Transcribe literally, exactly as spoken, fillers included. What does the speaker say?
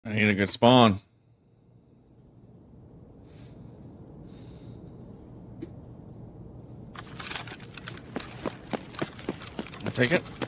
I need a good spawn. I'll take it.